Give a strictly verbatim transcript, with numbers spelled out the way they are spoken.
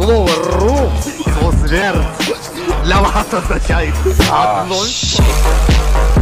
Слово «рум» и слово «смерть» для вас означает одно.